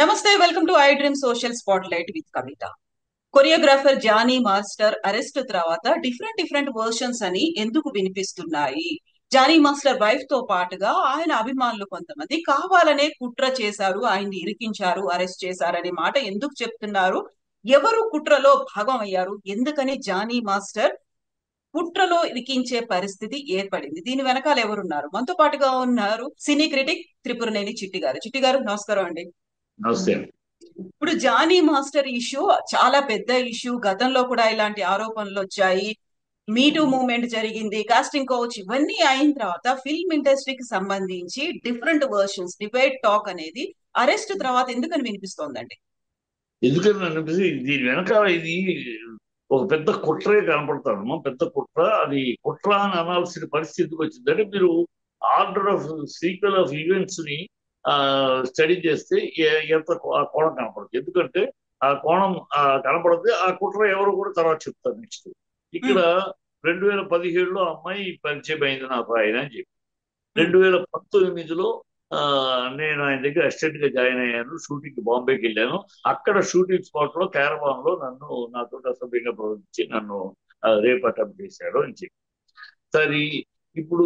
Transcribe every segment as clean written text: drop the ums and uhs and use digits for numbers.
నమస్తే, welcome to I dream social spotlight with Kavitha. Choreographer Jani master arrest తర్వాత different versions అని ఎందుకు వినిపిస్తున్నాయి? జానీ మాస్టర్ వైఫ్ తో పాటుగా ఆయన అభిమానులు కొంతమంది కావాలనే కుట్ర చేశారు, ఆయన్ని ఇరికించారు, అరెస్ట్ చేశారనే మాట ఎందుకు చెప్తున్నారు? ఎవరు కుట్రలో భాగం అయ్యారు? ఎందుకని జానీ మాస్టర్ కుట్రలో ఇరికించే పరిస్థితి ఏర్పడింది? దీని వెనకాల ఎవరున్నారు? మనతో పాటుగా ఉన్నారు సినీ క్రిటిక్ త్రిపురనేని చిట్టి గారు. చిట్టి గారు, నమస్కారం అండి. నమస్తే. ఇప్పుడు జానీ మాస్టర్ ఇష్యూ చాలా పెద్ద ఇష్యూ. గతంలో కూడా ఇలాంటి ఆరోపణలు వచ్చాయి. మీటూ మూవ్మెంట్ జరిగింది, కాస్టింగ్ కౌచ్ ఇవన్నీ అయిన తర్వాత ఫిల్మ్ ఇండస్ట్రీకి సంబంధించి డిఫరెంట్ వర్షన్స్, డిబేట్ టాక్ అనేది అరెస్ట్ తర్వాత ఎందుకని వినిపిస్తోందండి? ఎందుకని అనిపిస్తే దీని వెనకాల ఇది ఒక పెద్ద కుట్రే కనపడతాను. పెద్ద కుట్ర. అది కుట్ర అని అనాల్సిన పరిస్థితికి వచ్చిందంటే మీరు order of sequel of events ని స్టడీ చేస్తే ఎంత ఆ కోణం కనపడుతుంది. ఎందుకంటే ఆ కోణం కనపడితే ఆ కుట్ర ఎవరు కూడా తర్వాత చెప్తారు. నెక్స్ట్ ఇక్కడ 2017లో అమ్మాయి పరిచయం అయింది నాకు ఆయన అని చెప్పి 2019లో నేను ఆయన దగ్గర అసిస్టెంట్ గా జాయిన్ అయ్యాను. షూటింగ్ బాంబేకి వెళ్ళాను. అక్కడ షూటింగ్ స్పాట్ లో క్యారవాన్ లో నాతో అసభ్యంగా ప్రవర్తించి నన్ను రేప్ అటెంప్ట్ చేశాడు అని చెప్పి సరే ఇప్పుడు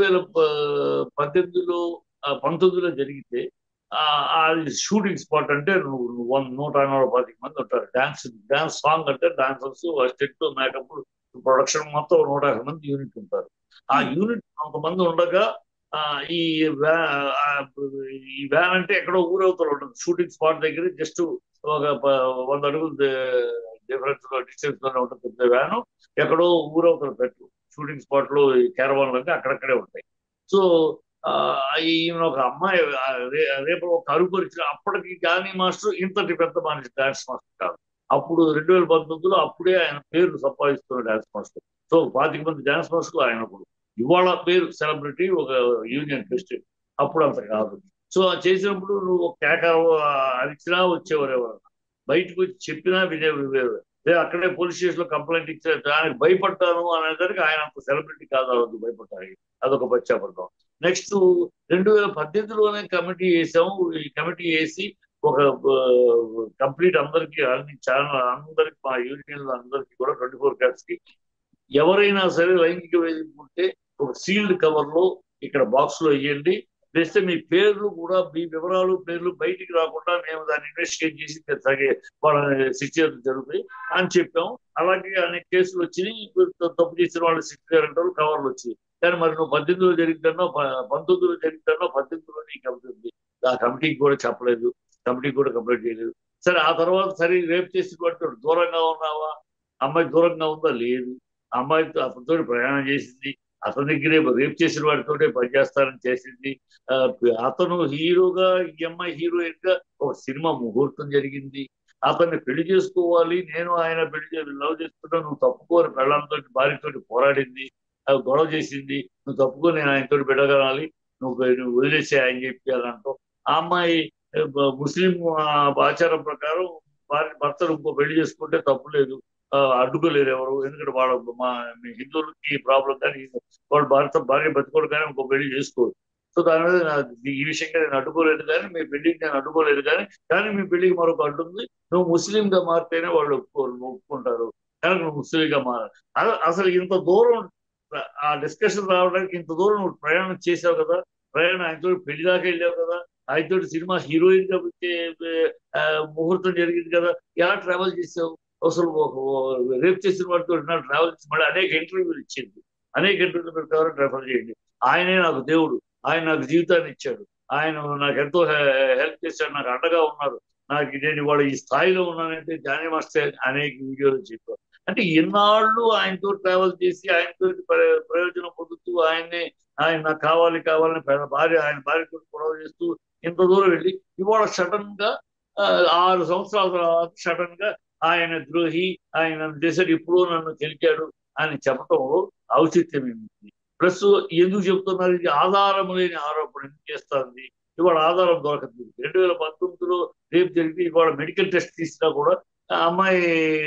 2018లో 19లో జరిగితే ఆ షూటింగ్ స్పాట్ అంటే నువ్వు 100-125 మంది ఉంటారు. డాన్స్ సాంగ్ అంటే డాన్సర్స్, అసిస్టెంట్, మేకప్, ప్రొడక్షన్ మొత్తం 150 మంది యూనిట్ ఉంటారు. ఆ యూనిట్ కొంతమంది ఉండగా ఆ ఈ ఈ వ్యాన్ అంటే ఎక్కడో ఊరవతల ఉంటుంది. షూటింగ్ స్పాట్ దగ్గర జస్ట్ ఒక 100 అడుగులు డిఫరెన్స్ లో డిస్టెన్స్ లోనే ఉంటుంది పెద్ద వ్యాన్. ఎక్కడో ఊరవతల పెట్టు షూటింగ్ స్పాట్ లో క్యారవాన్లు అంటే అక్కడక్కడే ఉంటాయి. సో ఈయన ఒక అమ్మాయి రేపు ఒక అరుగుపరిచిన అప్పటికి జానీ మాస్టర్ ఇంతటి పెద్ద మనిషి డాన్స్ మాస్టర్ కాదు. అప్పుడు 2019లో అప్పుడే ఆయన పేరు సంపాదిస్తున్న డాన్స్ మాస్టర్. సో 25 మంది డాన్స్ మాస్టర్లు ఆయన ఒకడు. ఇవాళ పేరు సెలబ్రిటీ, ఒక యూనియన్ ప్రెసిడెంట్. అప్పుడు అంత కాదు. సో చేసినప్పుడు నువ్వు ఒక కేక అరిచినా వచ్చేవారు ఎవరన్నా, బయటకు వచ్చి చెప్పినా వినేవారు. అక్కడే పోలీస్ స్టేషన్ లో కంప్లైంట్ ఇచ్చారు. దానికి భయపడ్డాను అనేదానికి ఆయన అంత సెలబ్రిటీ కాదు, అవద్దు భయపడ్డానికి. అదొక పశ్చాపడతాం. నెక్స్ట్ 2018లోనే కమిటీ వేసాము. ఈ కమిటీ వేసి ఒక కంప్లీట్ అందరికి, అన్ని ఛానల్ అందరికి, మా యూనియన్లు అందరికి కూడా 24 క్యాట్స్ కి ఎవరైనా సరే లైంగిక వేధింపు ఉంటే ఒక సీల్డ్ కవర్ లో ఇక్కడ బాక్స్ లో వేయండి. వేస్తే మీ పేర్లు కూడా, మీ వివరాలు, పేర్లు బయటికి రాకుండా మేము దాన్ని ఇన్వెస్టిగేట్ చేసి తగే వాళ్ళని శిక్ష జరుగుతాయి అని చెప్పాం. అలాగే అనేక కేసులు వచ్చినాయి. తప్పు చేసిన వాళ్ళు శిక్ష జరగడం కవర్లు వచ్చాయి. కానీ మరి నువ్వు 18లో జరిగిందన్నో, 19లో జరిగిందన్నో, 18లో నీకు అవుతుంది. ఆ కమిటీకి కూడా చెప్పలేదు, కమిటీకి కూడా కంప్లైంట్ చేయలేదు. సరే ఆ తర్వాత సరే రేపు చేసిన వాటితో దూరంగా ఉన్నావా? అమ్మాయి దూరంగా ఉందా? లేదు. అమ్మాయితో అతనితో ప్రయాణం చేసింది. అతని దగ్గరే రేప్ చేసిన వాడితోటే పనిచేస్తారని చేసింది. అతను హీరోగా, ఈ అమ్మాయి హీరోయిన్ గా ఒక సినిమా ముహూర్తం జరిగింది. అతన్ని పెళ్లి చేసుకోవాలి, నేను ఆయన లవ్ చేసుకుంటా, నువ్వు తప్పుకోని పెళ్ళంతో భార్యతోటి పోరాడింది, గొడవ చేసింది. నువ్వు తప్పుకో, నేను ఆయనతో బిడ్డగనాలి, నువ్వు వదిలేసే ఆయన చెప్పి అదంటావు. ఆ అమ్మాయి ముస్లిం ఆచారం ప్రకారం భర్తను ఇంకో పెళ్లి చేసుకుంటే తప్పు లేదు, అడ్డుకోలేరు ఎవరు. ఎందుకంటే వాళ్ళ మా హిందువులకి ప్రాబ్లం, కానీ వాళ్ళు భార్య బతుకోడు కానీ ఇంకో పెళ్లి చేసుకోరు. సో దాని మీద ఈ విషయంగా నేను అడ్డుకోలేదు, కానీ మీ పెళ్లికి నేను అడ్డుకోలేదు, కానీ మీ పెళ్లికి మరొక అడ్డు ఉంది. నువ్వు ముస్లింగా మారితేనే వాళ్ళు ఒప్పుకుంటారు, కానీ నువ్వు ముస్లింగా మారాలి. అసలు ఇంత దూరం ఆ డిస్కషన్ రావడానికి ఇంత దూరం నువ్వు ప్రయాణం చేసావు కదా, ప్రయాణం ఆయనతో పెళ్లి దాకా వెళ్ళావు కదా, ఆయనతో సినిమా హీరోయిన్ గా వచ్చే ముహూర్తం జరిగింది కదా, ఎలా ట్రావెల్ చేసావు? అసలు రేపు చేసిన వాడితో ట్రావెల్ చేసి మళ్ళీ అనేక ఇంటర్వ్యూలు ఇచ్చింది. అనేక ఇంటర్వ్యూలు ప్రకారం రెఫర్ చేయండి. ఆయనే నాకు దేవుడు, ఆయన నాకు జీవితాన్ని ఇచ్చాడు, ఆయన నాకు ఎంతో హెల్ప్ చేశాడు, నాకు అండగా ఉన్నారు, నాకు నేను ఇవాళ ఈ స్థాయిలో ఉన్నానంటే జానీ మాస్టర్ అనేక వీడియోలు చెప్పారు. అంటే ఎన్నాళ్ళు ఆయనతో ట్రావెల్ చేసి ఆయనతో ప్రయోజనం పొందుతూ ఆయన నాకు కావాలని ఆయన భార్యతో గొడవ చేస్తూ ఇంత దూరం వెళ్ళి ఇవాళ సడన్ గా 6 సంవత్సరాల తర్వాత సడన్ గా ఆయన ద్రోహి, ఆయన నన్ను చేశాడు, ఇప్పుడు నన్ను గెలిచాడు అని చెప్పటంలో ఔచిత్యం ఏమిటి? ప్లస్ ఎందుకు చెప్తున్నారు? ఇది ఆధారం లేని ఆరోపణ ఎందుకు చేస్తుంది? ఇవాళ ఆధారం దొరకదు. 2019లో రేపు జరిగితే ఇవాళ మెడికల్ టెస్ట్ తీసినా కూడా ఆ అమ్మాయి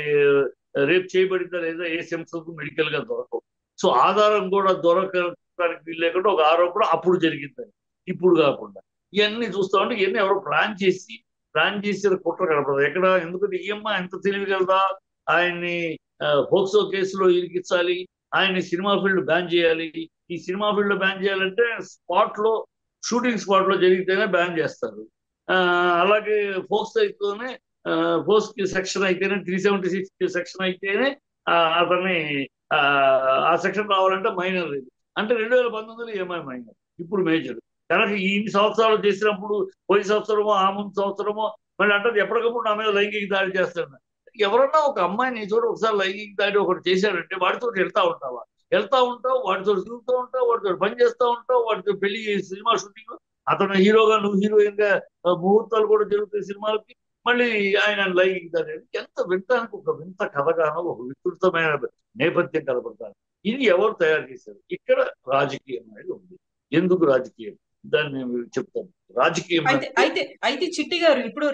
రేపు చేయబడిందా లేదా ఏ సెన్సెస్ మెడికల్ గా దొరకవు. సో ఆధారం కూడా దొరకడానికి వీలు లేకుండా ఒక ఆరోపణ అప్పుడు జరిగిందని, ఇప్పుడు కాకుండా. ఇవన్నీ చూస్తా ఉంటే ఇవన్నీ ఎవరో ప్లాన్ చేసి ప్లాన్ చేసిన కుట్ర కనపడదు ఎక్కడ. ఎందుకంటే ఈ అమ్మాయి ఎంత తెలివిగలదా, ఆయన్ని పోక్సో కేసులో ఇరికించాలి, ఆయన్ని సినిమా ఫీల్డ్ బ్యాన్ చేయాలి. ఈ సినిమా ఫీల్డ్ బ్యాన్ చేయాలంటే షూటింగ్ స్పాట్ లో జరిగితేనే బ్యాన్ చేస్తారు. ఆ, అలాగే ఫోక్స్ అయితేనే ఫోక్స్ కి సెక్షన్ అయితేనే 376 సెక్షన్ అయితేనే అతన్ని ఆ ఆ సెక్షన్ రావాలంటే మైనర్ ఇది. అంటే 2019లో ఏమై మైనర్, ఇప్పుడు మేజర్. కనుక ఇన్ని సంవత్సరాలు చేసినప్పుడు పోయిన సంవత్సరమో ఆ ముందు సంవత్సరమో మళ్ళీ అంటే ఎప్పటికప్పుడు నా మీద లైంగిక దాడి చేస్తాడు. ఎవరన్నా ఒక అమ్మాయిని నీ చోట ఒకసారి లైంగిక దాడి ఒకటి చేశాడంటే వాడితో వెళ్తా ఉంటావా? వెళ్తా ఉంటావు, వాడితో తిరుగుతూ ఉంటావు, వాడితో పని చేస్తూ ఉంటావు, వాడితో పెళ్లి సినిమా షూటింగ్, అతను హీరోగా నువ్వు హీరోయిన్ గా ముహూర్తాలు కూడా జరుగుతాయి సినిమాలకి. మళ్ళీ ఆయన లైంగిక దాడి ఎంత వింటానికి ఒక వింత కథగానో ఒక విస్తృతమైన నేపథ్యం కనబడతాను. ఇది ఎవరు తయారు చేశారు? ఇక్కడ రాజకీయం అనేది ఉంది. ఎందుకు రాజకీయం? దాన్ని నేను చెప్తాను. రాజకీయం అయితే అయితే అయితే చిట్టి గారు ఇప్పుడు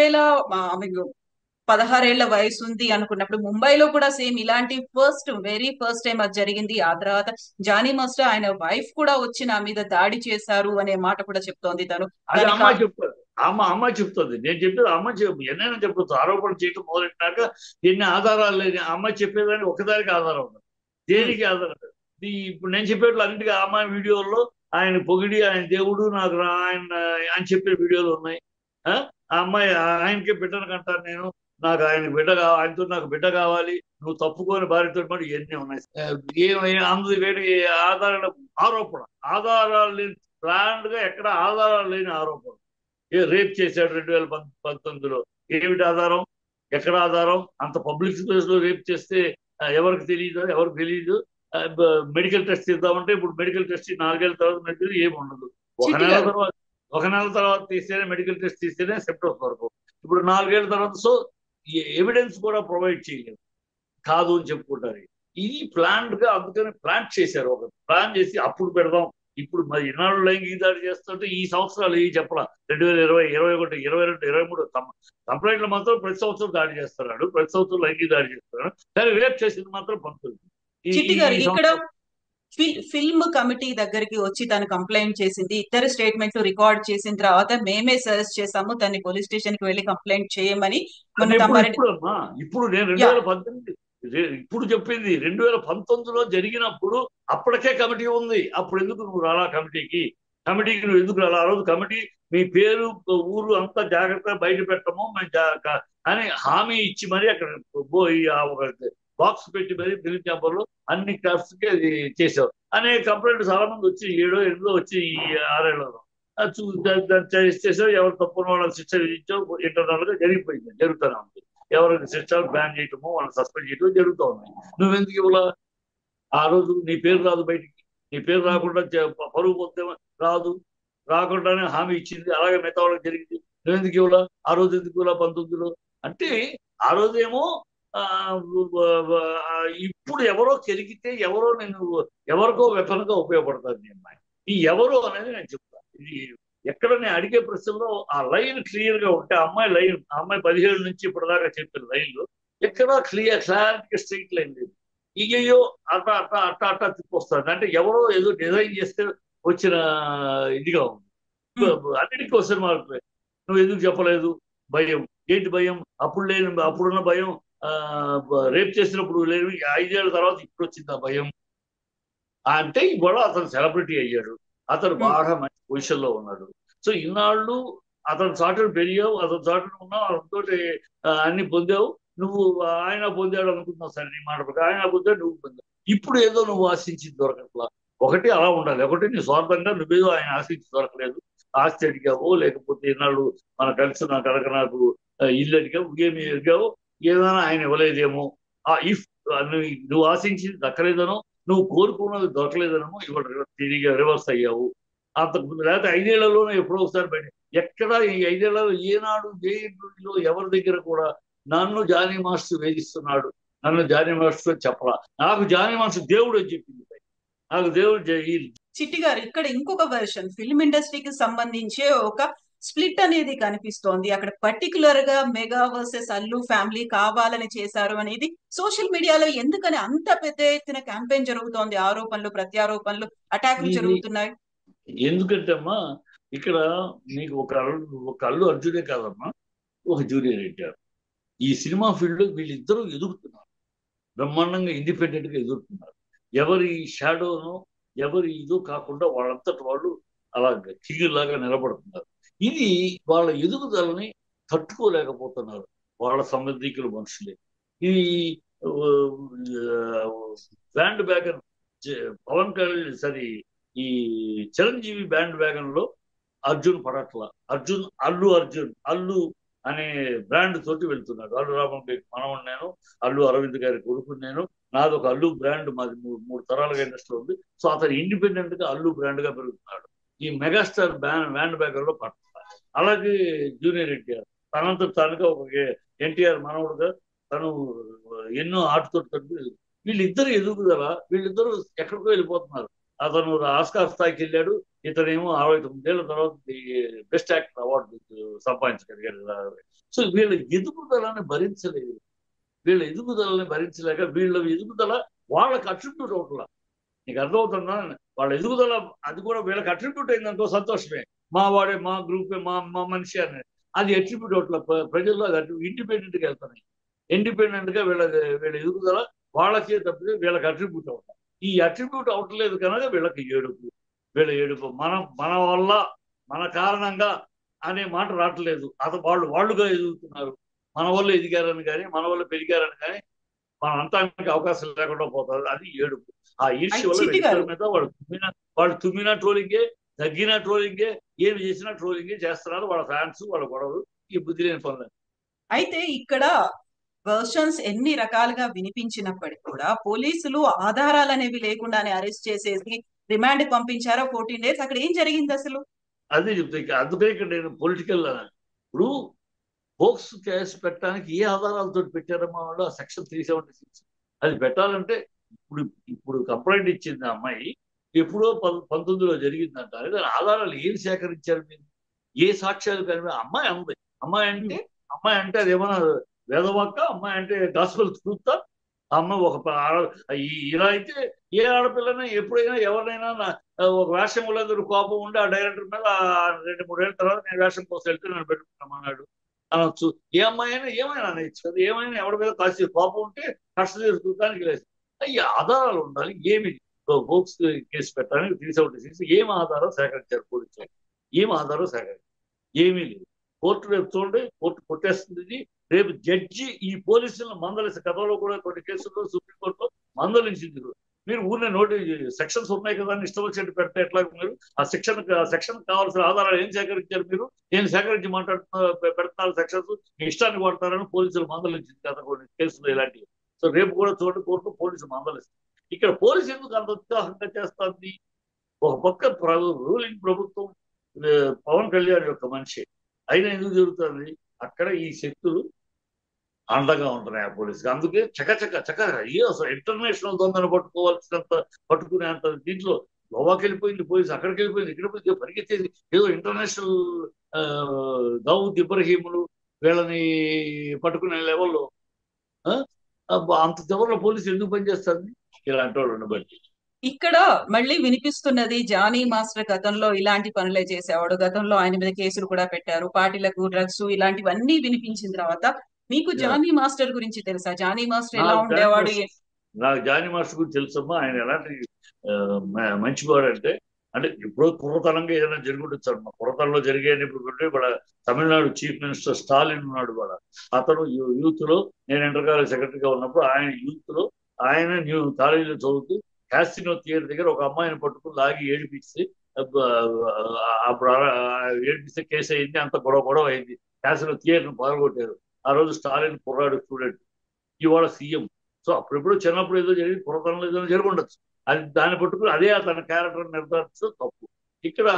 16 ఏళ్ల వయసు ఉంది అనుకున్నప్పుడు ముంబైలో కూడా సేమ్ ఇలాంటి వెరీ ఫస్ట్ టైం అది జరిగింది. ఆ తర్వాత జానీ మాస్టర్ ఆయన వైఫ్ కూడా వచ్చి నా మీద దాడి చేశారు అనే మాట కూడా చెప్తోంది తను. అది దానికి అమ్మాయి చెప్తారు. అమ్మాయి చెప్తుంది. నేను చెప్పేది అమ్మాయి ఎన్నైనా చెప్పొచ్చు. ఆరోపణ చేయటం మొదలెట్టినాక ఎన్ని ఆధారాలు లేని అమ్మాయి చెప్పేదానికి ఒకదానికి ఆధారం ఉండదు. దేనికి ఆధారం లేదు. ఇప్పుడు నేను చెప్పేట్లు అన్నిటికీ ఆ అమ్మాయి వీడియోల్లో ఆయన పొగిడి ఆయన దేవుడు నాకు ఆయన ఆయన చెప్పే వీడియోలు ఉన్నాయి. ఆ అమ్మాయి ఆయనకే బిడ్డను కంటాను నేను, నాకు ఆయన ఆయనతో నాకు బిడ్డ కావాలి, నువ్వు తప్పుకొని భార్యతో పాటు ఇవన్నీ ఉన్నాయి. ఏమైనా అందుది వేడి ఆరోపణ, ఆధారాలు లేని ప్లాండ్ గా ఎక్కడ ఆధారాలు లేని ఆరోపణ. రేప్ చేశాడు 2019లో, ఏమిటి ఆధారం? ఎక్కడ ఆధారం? అంత పబ్లిక్ ప్లేస్ లో రేప్ చేస్తే ఎవరికి తెలియదు. మెడికల్ టెస్ట్ ఇద్దామంటే ఇప్పుడు మెడికల్ టెస్ట్ 4 ఏళ్ల తర్వాత మెడికల్ ఏమి ఉండదు. ఒక నెల తర్వాత తీస్తేనే మెడికల్ టెస్ట్ తీస్తేనే సెప్టెంబర్ వరకు. ఇప్పుడు 4 ఏళ్ల తర్వాత సో ఎవిడెన్స్ కూడా ప్రొవైడ్ చేయలేదు, కాదు అని చెప్పుకుంటారు. ఇది ప్లాంట్ గా, అందుకని ప్లాన్ చేశారు. ఒక ప్లాన్ చేసి అప్పుడు పెడదాం. ఇప్పుడు మరి ఇన్నాళ్ళు లైంగిక దాడి చేస్తుంటే ఈ సంవత్సరాలు ఈ చెప్పలా 2020, 2021, 2022, 2023 కంప్లైంట్లు మాత్రం ప్రతి సంవత్సరం దాడి చేస్తున్నాడు, ప్రతి సంవత్సరం లైంగిక దాడి చేస్తున్నాడు. కానీ రేప్ చేసింది మాత్రం పంతుంది. చిట్టి గారు ఇక్కడ ఫిల్మ్ కమిటీ దగ్గరికి వచ్చి తను కంప్లైంట్ చేసింది. ఇద్దరు స్టేట్మెంట్లు రికార్డ్ చేసిన తర్వాత మేమే సజెస్ట్ చేసాము తన్ని పోలీస్ స్టేషన్ కి వెళ్ళి కంప్లైంట్ చేయమని. ఇప్పుడు నేను 2018 ఇప్పుడు చెప్పింది 2019లో జరిగినప్పుడు అప్పటికే కమిటీ ఉంది. అప్పుడు ఎందుకు నువ్వు రాలా కమిటీకి నువ్వు ఎందుకు రాలా? ఆ రోజు కమిటీ మీ పేరు ఊరు అంతా జాగ్రత్తగా బయట పెట్టము అని హామీ ఇచ్చి మరి అక్కడ బాక్స్ పెట్టి మరి బిల్ ఛాంబర్లో అన్ని క్లాస్ కి అది చేసావు అనే కంప్లైంట్ చాలా మంది వచ్చి 7 8 వచ్చి ఈ 6 ఏళ్లలో చేసావు. ఎవరు తప్పున వాళ్ళని శిక్ష విధించావు. ఇంటర్నల్ గా జరుగుతూనే ఉంది. ఎవరికి శిక్షలు బ్యాన్ చేయటమో వాళ్ళని సస్పెండ్ చేయటమో జరుగుతూ ఉన్నాయి. నువ్వెందుకు ఇవ్వలా? ఆ రోజు నీ పేరు రాదు బయటికి, నీ పేరు రాకుండా పరుగు పోతే రాకుండానే హామీ ఇచ్చింది. అలాగే మిగతా వాళ్ళకి జరిగింది. నువ్వెందుకు ఇవ్వలా? ఆ రోజు ఎందుకు ఇవ్వలా 19లో? అంటే ఆ రోజేమో ఇప్పుడు ఎవరో కెరిగితే ఎవరికో వెపన్గా ఉపయోగపడుతుంది నీ అమ్మాయి. ఈ ఎవరో అనేది నేను చెప్తాను. ఇది ఎక్కడ నేను అడిగే ప్రశ్నలో ఆ లైన్ క్లియర్ గా ఉంటే అమ్మాయి 17 నుంచి ఇప్పటిదాకా చెప్పిన లైన్లు ఎక్కడా క్లారిటీ స్ట్రైట్ లైన్ లేదు. ఇయ్యో అట్ట తిప్పొస్తుంది. అంటే ఎవరో ఏదో డిజైన్ చేస్తే వచ్చిన ఇదిగా ఉంది. అన్నిటికీ క్వశ్చన్ మార్క్. నువ్వు ఎందుకు చెప్పలేదు? భయం. ఏంటి భయం? అప్పుడున్న భయం రేప్ చేసినప్పుడు లేదు, 5 ఏళ్ల తర్వాత ఇప్పుడు వచ్చింది ఆ భయం. అంటే ఇవాళ అతను సెలబ్రిటీ అయ్యాడు, అతను బాగా మంచి పొజిషన్ లో ఉన్నాడు. సో ఇన్నాళ్ళు అతను చాటును పెరిగావు, అతను చాటును ఉన్నావు, అతనితో అన్ని పొందావు. నువ్వు ఆయన పొందాడు అనుకుంటున్నావు. సరే నీ మాట ఆయన పొందాడు, నువ్వు పొందావు. ఇప్పుడు ఏదో నువ్వు ఆశించింది దొరకట్లా. ఒకటి అలా ఉండాలి, ఒకటి నీ స్వార్థంగా నువ్వేదో ఆయన ఆశించి దొరకలేదు. ఆస్తి అడిగావు, లేకపోతే ఇన్నాళ్ళు మన కలిసి కనుక నాకు ఇల్లు అడిగావు, ఏమి అడిగావు, ఏదైనా ఆయన ఇవ్వలేదేమో. ఇఫ్ నువ్వు ఆశించింది దక్కలేదనో, నువ్వు కోరుకున్నది దొరకలేదనో ఇవాళ తిరిగి రివర్స్ అయ్యావు. అంతకుముందు లేకపోతే 5 ఏళ్లలోనే ఎప్పుడో ఒకసారి బయట. ఎక్కడ ఈ 5 ఏళ్లలో ఏనాడు ఏ ఇంట్లో ఎవరి దగ్గర కూడా నన్ను జానీ మాస్టర్ వేధిస్తున్నాడు, నన్ను జానీ మాస్టర్ చెప్పలా. నాకు జానీ మాస్టర్ దేవుడు అని చెప్పింది. నాకు దేవుడు. చిట్టి గారు ఇక్కడ ఇంకొక వెర్షన్ ఫిల్మ్ ఇండస్ట్రీకి సంబంధించే ఒక స్ప్లిట్ అనేది కనిపిస్తోంది. అక్కడ పర్టికులర్ గా మెగా వర్సెస్ అల్లు ఫ్యామిలీ కావాలని చేశారు అనేది సోషల్ మీడియాలో ఎందుకని అంత పెద్ద ఎత్తున క్యాంపెయిన్ జరుగుతోంది? ఆరోపణలు, ప్రత్యారోపణలు, అటాకులు జరుగుతున్నాయి. ఎందుకంటే అమ్మా ఇక్కడ నీకు ఒక అల్లు అర్జునే కాదమ్మా, ఒక జూనియర్ ఎన్టీఆర్. ఈ సినిమా ఫీల్డ్ లో వీళ్ళిద్దరూ ఎదుగుతున్నారు, బ్రహ్మాండంగా ఇండిపెండెంట్ గా ఎదుగుతున్నారు. ఎవరి షాడోను ఎవరి ఇదో కాకుండా వాళ్ళంతటి వాళ్ళు అలా కిగిలాగా నిలబడుతున్నారు. ఇది వాళ్ళ ఎదుగుదలని తట్టుకోలేకపోతున్నారు వాళ్ళ సంబంధికుల మనుషులే. ఇది బ్యాండ్ బ్యాగన్ పవన్ కళ్యాణ్ సరి ఈ చిరంజీవి బ్యాండ్ బ్యాగన్ లో అర్జున్ పడట్ల. అల్లు అనే బ్రాండ్ తోటి వెళ్తున్నాడు. అల్లు రామలింగ మనవడు నేను, అల్లు అరవింద్ గారి కొడుకు నేను, నాది ఒక అల్లు బ్రాండ్, మాది మూడు తరాలుగా ఇండస్ట్రీ ఉంది. సో అతను ఇండిపెండెంట్ గా అల్లు బ్రాండ్ గా పెరుగుతున్నాడు. ఈ మెగాస్టార్ బ్యాండ్ బ్యాగర్ లో పట్ల. అలాగే జూనియర్ ఎన్టీఆర్ తనంత తానుగా ఒక ఎన్టీఆర్ మనవడుగా తను ఎన్నో ఆటతో వీళ్ళిద్దరు ఎదుగుదల, వీళ్ళిద్దరూ ఎక్కడికో వెళ్ళిపోతున్నారు. అతను ఆస్కార్ స్థాయికి వెళ్ళాడు, ఇతనేమో 69 తర్వాత బెస్ట్ యాక్టర్ అవార్డు సంపాదించగలిగారు. సో వీళ్ళ ఎదుగుదలని భరించలేదు. వీళ్ళ ఎదుగుదలని భరించలేక వీళ్ళ ఎదుగుదల వాళ్ళకి అట్రిబ్యూట్ అవట్లా. నీకు అర్థమవుతుందా? వాళ్ళ ఎదుగుదల అది కూడా వీళ్ళకి అట్రిబ్యూట్ అయిందనుకో సంతోషమే, మా వాడే, మా గ్రూపే, మా మనిషి అని. అది అట్రిబ్యూట్ అవట్లా ప్రజల్లో. అది ఇండిపెండెంట్ గా వెళ్తున్నాయి. ఇండిపెండెంట్ గా వీళ్ళ ఎదుగుదల వాళ్ళకే తప్పితే వీళ్ళకి అట్రిబ్యూట్ అవుతాం. ఈ అట్రిబ్యూట్ అవట్లేదు కనుక వీళ్ళకి ఏడుపు మన వల్ల, మన కారణంగా అనే మాట రావట్లేదు. వాళ్ళుగా ఎదుగుతున్నారు. మన వల్ల ఎదిగారని కానీ, మన వల్ల పెరిగారని కానీ మనం అంతానికి అవకాశం లేకుండా పోతారు. అది ఏడుపు. ఆ ఈర్ష్య వల్ల వ్యక్తుల మీద వాళ్ళు తుమ్మిన ట్రోలింగే, తగ్గిన ట్రోలింగే, ఏమి చేసినా ట్రోలింగే చేస్తున్నారు వాళ్ళ ఫ్యాన్స్, వాళ్ళ గొడవలు, ఈ బుద్ధి లేని పనులు. అయితే ఇక్కడ వర్షన్స్ ఎన్ని రకాలుగా వినిపించినప్పటికీ కూడా పోలీసులు ఆధారాలు అనేవి లేకుండానే అరెస్ట్ చేసేసి రిమాండ్ పంపించారా 14 days? అక్కడ ఏం జరిగింది అసలు? అదే చెప్తే అందుకే ఇక్కడ నేను పొలిటికల్ ఇప్పుడు పోక్స్ కేసు పెట్టడానికి ఏ ఆధారాలతో పెట్టారమ్మా వాళ్ళు? ఆ సెక్షన్ 376 అది పెట్టాలంటే ఇప్పుడు కంప్లైంట్ ఇచ్చింది ఆ అమ్మాయి ఎప్పుడో 19లో జరిగిందంట. దాని ఆధారాలు ఏం సేకరించారు మీరు? ఏ సాక్ష్యాలు కానీ? అమ్మాయి అంటే అదేమన్నా వేదవాక్క? అమ్మాయి అంటే గాస్పెల్ ట్రూతా? అమ్మ ఇలా అయితే ఏ ఆడపిల్లైనా ఎప్పుడైనా ఎవరినైనా ఒక వేషం వాళ్ళందరూ కోపం ఉండి ఆ డైరెక్టర్ మీద 2-3 ఏళ్ళ తర్వాత నేను వేషం కోసం వెళ్తే నన్ను పెట్టుకున్నామన్నాడు అనొచ్చు. ఏ అమ్మాయి అయినా ఏమైనా అనొచ్చు కదా. ఏమైనా ఎవరి మీద కాస్త కోపం ఉంటే కస్టడీ చూడటానికి లేదు. ఈ ఆధారాలు ఉండాలి. ఏమి బోక్స్ కేసు పెట్టడానికి 376 ఏం ఆధారం సేకరించారు పోలీసులు? ఏం ఆధారం సేకరించారు? ఏమీ లేదు. కోర్టు రేపు చూడండి, కోర్టు కొట్టేస్తుంది. రేపు జడ్జి ఈ పోలీసులను మందలిసి, గతంలో కూడా కొన్ని కేసుల్లో సుప్రీంకోర్టులో మందలించింది. మీరు ఊరినే సెక్షన్స్ ఉన్నాయి కదా అని ఇష్టం వచ్చినట్టు పెడితే ఎట్లా? మీరు ఆ సెక్షన్ కావాల్సిన ఆధారాలు ఏం సేకరించారు? మీరు ఏం సేకరించి పెడుతున్నారు? సెక్షన్స్ మీ ఇష్టాన్ని వాడతారని పోలీసులు మందలించింది కదా కొన్ని కేసులు ఇలాంటివి. సో రేపు కూడా చూడండి, కోర్టు పోలీసులు మందలిస్తుంది. ఇక్కడ పోలీసు ఎందుకు అంత ఉత్సాహంగా చేస్తుంది? ఒక పక్క రూలింగ్ ప్రభుత్వం పవన్ కళ్యాణ్ యొక్క మనిషి అయినా ఎందుకు జరుగుతుంది? అక్కడ ఈ శక్తులు అండగా ఉంటున్నాయి ఆ పోలీసుకి. అందుకే చక అసలు ఇంటర్నేషనల్ దొంగను పట్టుకునేంత దీంట్లో గోవాకి వెళ్ళిపోయింది పోలీసు, అక్కడికి వెళ్ళిపోయింది, ఇక్కడ పోయింది, పరిగెత్తేది ఏదో ఇంటర్నేషనల్ దావూద్ ఇబ్రహీములు వీళ్ళని పట్టుకునే లెవెల్లో అంత చివరిలో పోలీసు ఎందుకు పనిచేస్తుంది? ఇలాంటి వాళ్ళు బట్టి. ఇక్కడ మళ్ళీ వినిపిస్తున్నది జానీ మాస్టర్ గతంలో ఇలాంటి పనులే చేసేవాడు, గతంలో ఆయన మీద కేసులు కూడా పెట్టారు, పార్టీలకు డ్రగ్స్ ఇలాంటివన్నీ వినిపించిన తర్వాత మీకు జానీ మాస్టర్ గురించి తెలుసా? జానీ మాస్టర్ ఎలా ఉండేవాడు? నాకు జానీ మాస్టర్ గురించి తెలుసమ్మా. ఆయన ఎలాంటి మంచివాడు అంటే ఇప్పుడు కుర్రతనంగా ఏదైనా జరుగుండొచ్చు. మా కుర్రతనంలో జరిగేది ఇప్పుడు తమిళనాడు చీఫ్ మినిస్టర్ స్టాలిన్ ఉన్నాడు. అతను యూత్ లో, నేను ఇంటర్ కాలేజ్ సెక్రటరీగా ఉన్నప్పుడు ఆయన యూత్ లో ఆయన కాలేజీలో చదువుతూ క్యాసినో థియేటర్ దగ్గర ఒక అమ్మాయిని పట్టుకుని లాగి ఏడిపిస్తే అప్పుడు ఏడిపిస్తే కేసు అయింది. అంత గొడవ అయింది. క్యాసినో థియేటర్ని పాల్గొట్టారు. ఆ రోజు స్టాలిన్ కుర్రాడు స్టూడెంట్, ఇవాళ సీఎం. సో అప్పుడెప్పుడు చిన్నప్పుడు ఏదో జరిగి పురాతనలో ఏదో జరిగి ఉండొచ్చు. అది దాన్ని పట్టుకుని అదే అతని క్యారెక్టర్ నిర్ధారించడం తప్పు. ఇక్కడ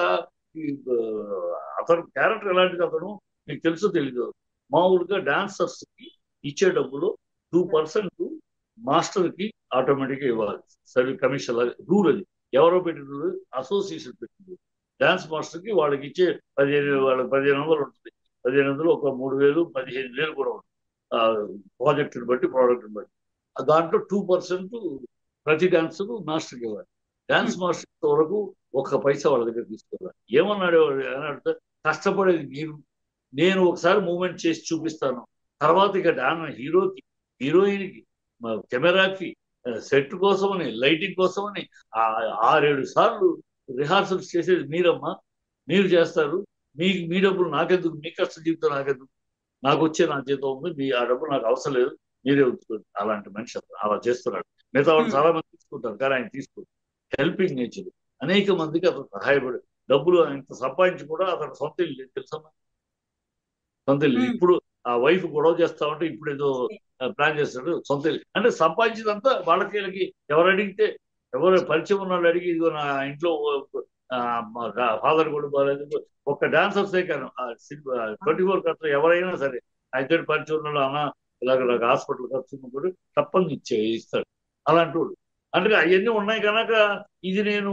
అతను క్యారెక్టర్ ఎలాంటిది అతను మీకు తెలుసో తెలీదు. మామూలుగా డాన్సర్స్ కి ఇచ్చే డబ్బులు 2% మాస్టర్ కి ఆటోమేటిక్ గా ఇవ్వాలి. సర్వీస్ కమిషన్ రూల్ అది. ఎవరో పెట్టిన అసోసియేషన్ పెట్టింది. డాన్స్ మాస్టర్ కి వాళ్ళకి ఇచ్చే 1500 ఉంటుంది. 1500 ఒక 3000, 15,000 కూడా ఉంటుంది. ప్రాజెక్టుని బట్టి, ప్రోడక్ట్ని బట్టి. దాంట్లో 2% ప్రతి డాన్సర్ మాస్టర్కి ఇవ్వాలి. డాన్స్ మాస్టర్ వరకు 1 పైసా వాళ్ళ దగ్గర తీసుకోవాలి. ఏమన్నాడు అడిగితే, కష్టపడేది మీరు, నేను ఒకసారి మూమెంట్ చేసి చూపిస్తాను, తర్వాత ఇక హీరోకి, హీరోయిన్కి, కెమెరాకి, సెట్ కోసమని, లైటింగ్ కోసమని 6-7 సార్లు రిహార్సల్స్ చేసేది మీరమ్మా, మీరు చేస్తారు, మీ డబ్బులు నాకెందుకు, మీ కష్ట జీవితం నాకెందుకు, నాకు వచ్చే నా జీతం ఉంది, ఆ డబ్బులు నాకు అవసరం లేదు, మీరే ఉంచుకోండి. అలాంటి మనిషి అతను అలా చేస్తున్నాడు. మిగతా వాళ్ళు చాలా మంది తీసుకుంటారు కానీ ఆయన తీసుకోడు. హెల్పింగ్ నేచర్, అనేక మందికి అతను సహాయపడి, డబ్బులు ఇంత సంపాదించి కూడా అతను సొంత ఇల్లు లేదు తెలుసా, సొంత ఇల్లు. ఇప్పుడు ఆ వైఫ్ గొడవ చేస్తా ఉంటే ఇప్పుడు ఏదో ప్లాన్ చేస్తాడు సొంత ఇల్లు. అంటే సంపాదించిందంతా వాళ్ళకి వీళ్ళకి, ఎవరు అడిగితే, ఎవరు పరిచయం ఉన్న వాళ్ళు అడిగి, ఇదిగో నా ఇంట్లో ఫాదర్ కూడా బాగాలేదు, ఒక్క డాన్సర్సే కానీ 24 ఖర్చు ఎవరైనా సరే అయితే పరిచయం ఉన్న అన్న ఇలాగ నాకు హాస్పిటల్ ఖర్చు కూడా తప్పని ఇస్తాడు అలాంటి వాడు. అంటే అవన్నీ ఉన్నాయి కనుక ఇది నేను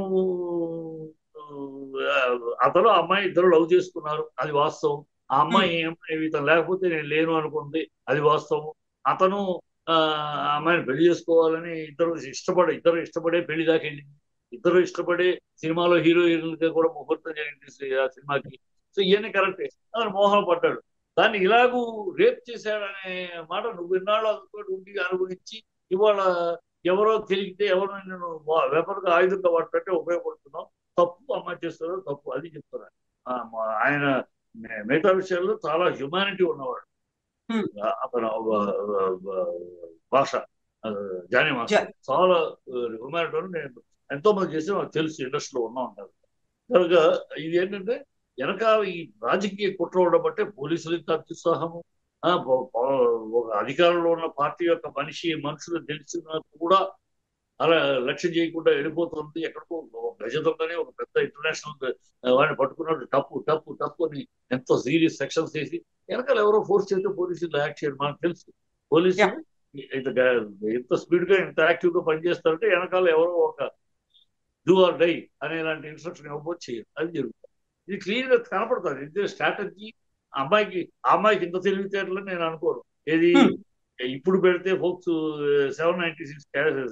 అతను అమ్మాయి ఇద్దరు లవ్ చేసుకున్నారు, అది వాస్తవం. ఆ అమ్మాయి ఇతను లేకపోతే నేను లేను అనుకుంది, అది వాస్తవం. అతను ఆ అమ్మాయిని పెళ్లి చేసుకోవాలని ఇద్దరు ఇష్టపడే పెళ్లి దాకా వెళ్ళింది. ఇద్దరు ఇష్టపడే సినిమాలో హీరోయిన్లుగా కూడా ముహూర్తం జరిగింది ఆ సినిమాకి. సో ఇవన్నీ కరెక్టే. అతను మోహన పడ్డాడు. దాన్ని ఇలాగూ రేప్ చేశాడనే మాట నువ్వు ఇన్నాళ్ళు అందుతోటి ఉండి అనుభవించి ఇవాళ ఎవరో తెలిగితే ఎవరో నేను వెపర్గా ఆయుధంగా వాడుతుంటే ఉపయోగపడుతున్నావు, తప్పు అమ్మాయి చేస్తారో తప్పు, అది చెప్తున్నాను. ఆయన మిగతా విషయాల్లో చాలా హ్యుమానిటీ ఉన్నవాడు అతను. భాష జానీ మాస్టర్ చాలా హ్యుమానిటీ అని నేను ఎంతో మంది చేసి నాకు తెలుసు, ఇండస్ట్రీలో ఉన్నా ఉంటారు కనుక. ఇది ఏంటంటే వెనక ఈ రాజకీయ కుట్ర ఉండబట్టే పోలీసులు ఇంత అత్యుత్సాహము, ఒక అధికారంలో ఉన్న పార్టీ యొక్క మనుషులు తెలిసిన కూడా అలా లక్ష్యం చేయకుండా వెళ్ళిపోతుంది ఎక్కడికో. గజ దొంగని ఒక పెద్ద ఇంటర్నేషనల్ వాడిని పట్టుకున్నాడు, టప్పు టప్పు టప్పు అని ఎంతో సీరియస్ సెక్షన్స్ వేసి వెనకాల ఎవరో ఫోర్స్ చేస్తే పోలీసులు యాక్ట్ చేయడం మనకు తెలుసు. పోలీసులు ఎంత స్పీడ్ గా ఎంత యాక్టివ్ గా పనిచేస్తారంటే వెనకాల ఎవరో ఒక డూ ఆర్ డై అనేలాంటి ఇన్స్ట్రక్షన్ ఇవ్వబోతు చేయరు, అది జరుగుతుంది. ఇది క్లియర్ గా కనపడుతుంది. ఇది స్ట్రాటజీ. అమ్మాయికి ఇంత తెలివితేటలు నేను అనుకోను. ఏది ఇప్పుడు పెడితే ఫోక్స్ 796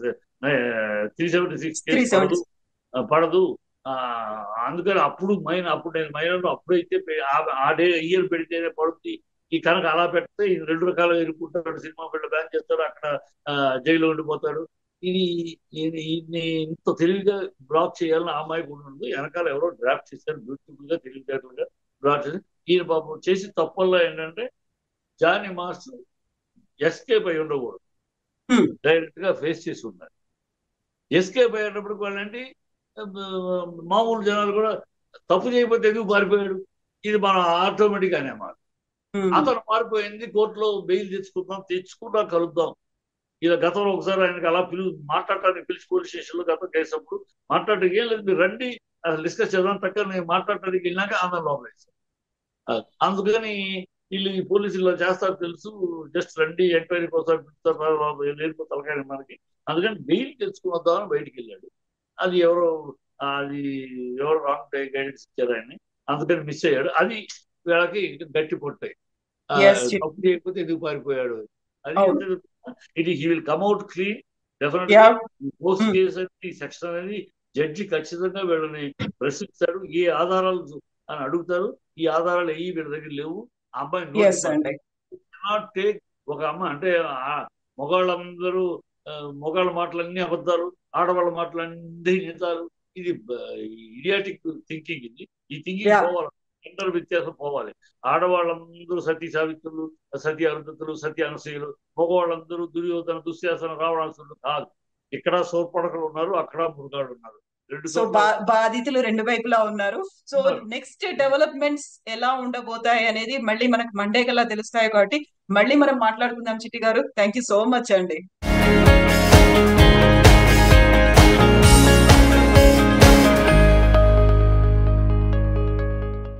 376 కేసు పడదు. అందుకని అప్పుడు నేను మైనర్ అప్పుడైతే ఆ ఇయర్ పెడితేనే పడుతుంది. ఈ కనుక అలా పెడితే ఈ 2 రకాలుగా ఎదుర్కొంటాడు, సినిమా ఫీల్డ్ బ్యాన్ చేస్తాడు, అక్కడ జైల్లో ఉండిపోతాడు. ఇది ఇంత తెలివిగా బ్లాక్ చేయాలని ఆ అమ్మాయి కూడా ఉంది. వెనకాల ఎవరో డ్రాఫ్ట్ చేశారు, బ్యూటిఫుల్ గా తెలివితేటలుగా బ్లాక్ చేసి. ఈయన పాపం చేసి తప్పల్లో ఏంటంటే జానీ మాస్టర్ ఎస్కేప్ అయి ఉండకూడదు, డైరెక్ట్ గా ఫేస్ చేసి ఉన్నారు. ఎస్కేప్ అయ్యేటప్పుడు వాళ్ళంటే మామూలు జనాలు కూడా తప్పు చేయకపోతే ఎందుకు పారిపోయాడు, ఇది మన ఆటోమేటిక్ అనే మాట. అతను పారిపోయింది, కోర్టులో బెయిల్ తెచ్చుకుంటా కలుద్దాం. ఇలా గతంలో ఒకసారి ఆయనకి అలా మాట్లాడటానికి పిలిచి పోలీస్ స్టేషన్ లో గతం కేసప్పుడు మాట్లాడటానికి ఏం లేదు, మీరు రండి డిస్కస్ చేద్దాం, తక్కువ నేను మాట్లాడటానికి వెళ్ళినాక అందరం లోపలేసాను. అందుకని వీళ్ళు ఈ పోలీసులు చేస్తారు తెలుసు, జస్ట్ రండి ఎంక్వైరీ కోసం పిలుస్తారు తలకాయ మనకి. అందుకని బెయిల్ తెచ్చుకుని వద్దామని బయటికి వెళ్ళాడు. అది ఎవరో రాంగ్ గైడెన్స్ ఇచ్చారు ఆయన్ని, అందుకని మిస్ అయ్యాడు. అది వీళ్ళకి గట్టి కొట్టాయి, తప్పు చేయకపోతే ఎందుకు పారిపోయాడు. అది he will come out clean definite గా. పోస్ట్ కేసు అనేది సెక్షన్ అనేది జడ్జి ఖచ్చితంగా వీళ్ళని ప్రశ్నిస్తాడు. ఏ ఆధారాలు అని అడుగుతారు, ఈ ఆధారాలు ఏవి వీళ్ళ దగ్గర లేవు. ఆ అమ్మాయి నాట్ టేక్ ఒక అమ్మాయి అంటే మగవాళ్ళందరూ మగవాళ్ళ మాటలన్నీ అబద్ధాలు, ఆడవాళ్ళ మాటలన్నీ నిజాలు. ఇది ఇడియాటిక్ థింకింగ్. ఈ థింకింగ్ పోవాలి, జెండర్ వ్యత్యాసం పోవాలి. ఆడవాళ్ళందరూ సతీ సావిత్రులు, సతీ అరుంధతులు, సతీ అనసూయలు, మగవాళ్ళందరూ దుర్యోధన, దుశ్శాసన, రావణాసురులు కాదు. ఇక్కడ సోర్పడకలు ఉన్నారు, అక్కడ మృగాళ్ళు ఉన్నారు. సో బాధితులు 2 వైపులా ఉన్నారు. సో నెక్స్ట్ డెవలప్మెంట్స్ ఎలా ఉండబోతాయి అనేది మళ్ళీ మనకు మండే కల్లా తెలుస్తాయి. కాబట్టి మళ్ళీ మనం మాట్లాడుకుందాం చిట్టి గారు. థ్యాంక్ యూ సో మచ్ అండి.